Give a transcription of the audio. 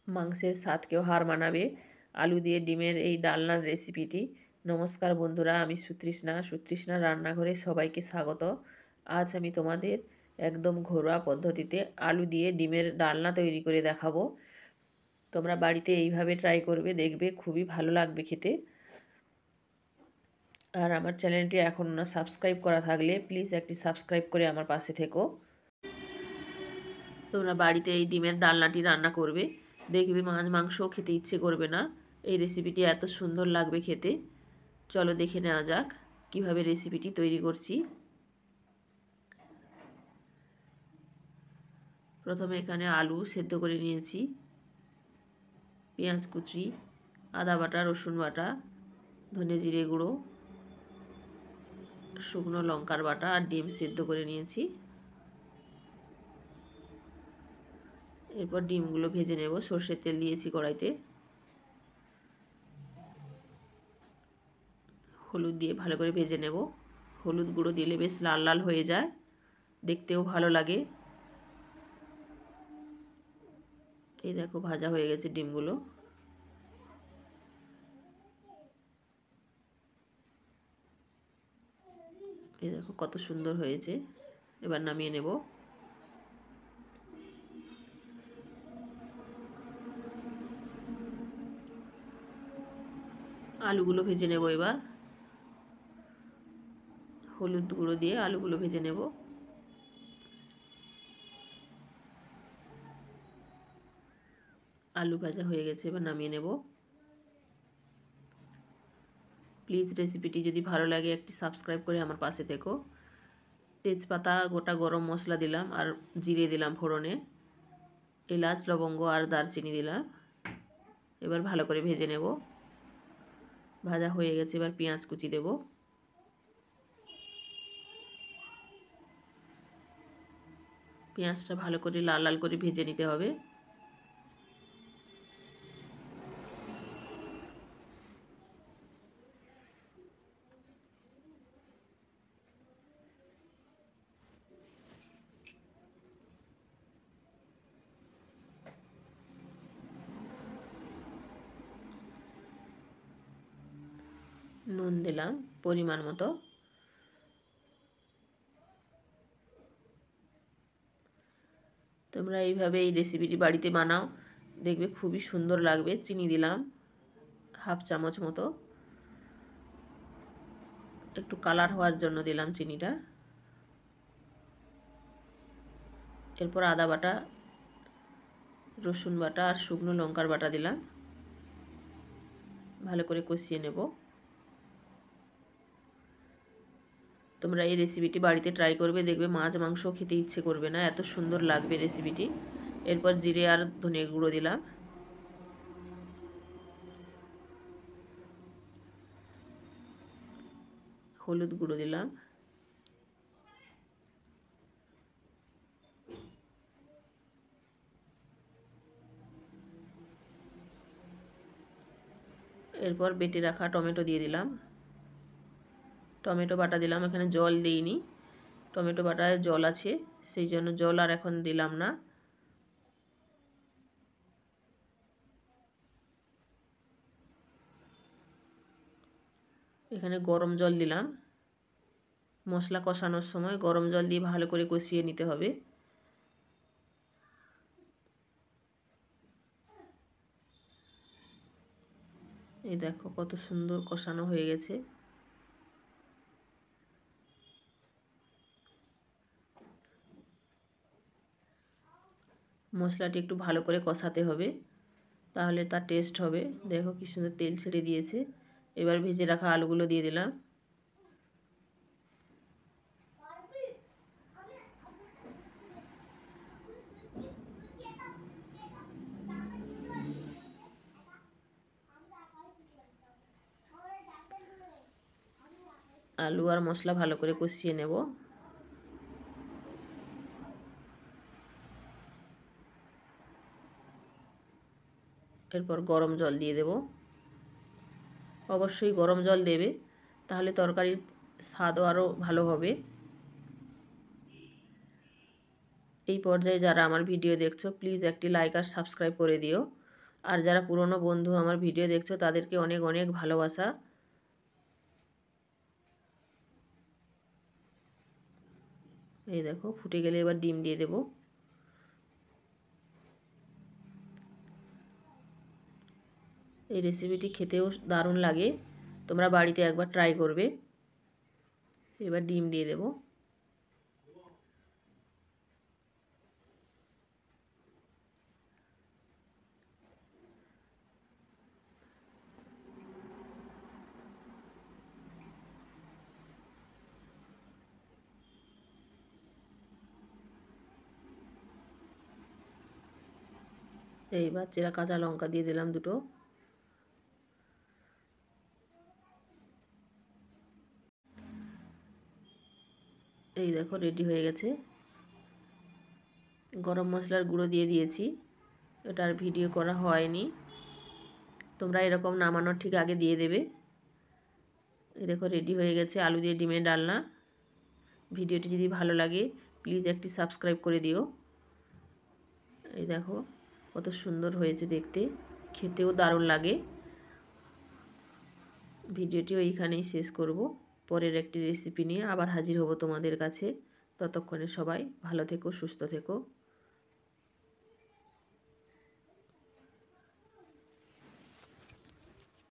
মাংসের স্বাদকেও হার মানাবে আলু দিয়ে ডিমের এই ডালনার রেসিপিটি। নমস্কার বন্ধুরা, আমি সুতৃষ্ণা রান্নাঘরে সবাইকে স্বাগত। আজ আমি তোমাদের একদম ঘরোয়া পদ্ধতিতে আলু দিয়ে ডিমের ডালনা তৈরি করে দেখাবো। তোমরা বাড়িতে এইভাবে ট্রাই করবে, দেখবে খুবই ভালো লাগবে খেতে। আর আমার চ্যানেলটি এখন না সাবস্ক্রাইব করা থাকলে প্লিজ একটি সাবস্ক্রাইব করে আমার পাশে থেকো। তোমরা বাড়িতে এই ডিমের ডালনাটি রান্না করবে, দেখবে মাছ মাংসও খেতে ইচ্ছে করবে না। এই রেসিপিটি এত সুন্দর লাগবে খেতে। চলো দেখে নেওয়া যাক কিভাবে রেসিপিটি তৈরি করছি। প্রথমে এখানে আলু সেদ্ধ করে নিয়েছি, পেঁয়াজ কুচি, আদা বাটা, রসুন বাটা, ধনে জিরে গুঁড়ো, শুকনো লঙ্কার বাটা আর ডিম সেদ্ধ করে নিয়েছি। এরপর ডিমগুলো ভেজে নেব। সর্ষের তেল দিয়েছি কড়াইতে। হলুদ দিয়ে ভালো করে ভেজে নেব। হলুদ গুঁড়ো দিলে বেশ লাল লাল হয়ে যায়, দেখতেও ভালো লাগে। এই দেখো ভাজা হয়ে গেছে ডিমগুলো। এই দেখো কত সুন্দর হয়েছে। এবার নামিয়ে নেব। আলুগুলো ভেজে নেব এবার। হলুদ গুঁড়ো দিয়ে আলুগুলো ভেজে নেব। আলু ভাজা হয়ে গেছে, এবার নামিয়ে নেব। প্লিজ রেসিপিটি যদি ভালো লাগে একটি সাবস্ক্রাইব করে আমার পাশে থেকো। তেজপাতা, গোটা গরম মশলা দিলাম আর জিরে দিলাম ফোড়নে, এলাচ, লবঙ্গ আর দারচিনি দিলাম। এবার ভালো করে ভেজে নেব। ভাজা হয়ে গেছে, এবার পেঁয়াজ কুচি দেব। পেঁয়াজটা ভালো করে লাল লাল করে ভেজে নিতে হবে। নুন দিলাম পরিমাণ মতো। তোমরা এইভাবে এই রেসিপিটি বাড়িতে বানাও, দেখবে খুবই সুন্দর লাগবে। চিনি দিলাম হাফ চামচ মতো, একটু কালার হওয়ার জন্য দিলাম চিনিটা। এরপর আদা বাটা, রসুন বাটা আর শুকনো লঙ্কার বাটা দিলাম। ভালো করে কষিয়ে নেব। তোমরা এই রেসিপিটি বাড়িতে ট্রাই করবে, দেখবে মাছ মাংস খেতে ইচ্ছে করবে না, এত সুন্দর লাগবে রেসিপিটি। এরপর জিরে আর ধনে গুঁড়ো দিলাম। হলুদ গুঁড়ো দিলাম। এরপর বেটে রাখা টমেটো দিয়ে দিলাম। টমেটো বাটা দিলাম, এখানে জল দিইনি, টমেটো বাটায় জল আছে সেই জন্য জল আর এখন দিলাম না। এখানে গরম জল দিলাম। মশলা কষানোর সময় গরম জল দিয়ে ভালো করে কষিয়ে নিতে হবে। এই দেখো কত সুন্দর কষানো হয়ে গেছে। মশলাটি একটু ভালো করে কষাতে হবে, তাহলে তার টেস্ট হবে। দেখো কি সুন্দর তেল ছেড়ে দিয়েছে। এবার ভেজে রাখা আলুগুলো দিয়ে দিলাম। আলু আর মশলা ভালো করে কষিয়ে নেব। এরপর গরম জল দিয়ে দেব। অবশ্যই গরম জল দেবে, তাহলে তরকারির স্বাদও আরও ভালো হবে। এই পর্যায়ে যারা আমার ভিডিও দেখছো প্লিজ একটি লাইক আর সাবস্ক্রাইব করে দিও। আর যারা পুরনো বন্ধু আমার ভিডিও দেখছো তাদেরকে অনেক অনেক ভালোবাসা। এই দেখো ফুটে গেলে এবার ডিম দিয়ে দেব। এই রেসিপিটি খেতেও দারুণ লাগে, তোমরা বাড়িতে একবার ট্রাই করবে। এবার ডিম দিয়ে দেব। এইবার চেরা কাঁচা লঙ্কা দিয়ে দিলাম দুটো। এই দেখো রেডি হয়ে গেছে। গরম মশলার গুঁড়ো দিয়ে দিয়েছি, এটার ভিডিও করা হয়নি, তোমরা এরকম নামানোর ঠিক আগে দিয়ে দেবে। এই দেখো রেডি হয়ে গেছে আলু দিয়ে ডিমের ডালনা। ভিডিওটি যদি ভালো লাগে প্লিজ একটি সাবস্ক্রাইব করে দিও। এই দেখো কত সুন্দর হয়েছে দেখতে, খেতেও দারুণ লাগে। ভিডিওটিও এইখানেই শেষ করব। পরের একটি রেসিপি নিয়ে আবার হাজির হব তোমাদের কাছে। ততক্ষণে সবাই ভালো থেকো, সুস্থ থেকো।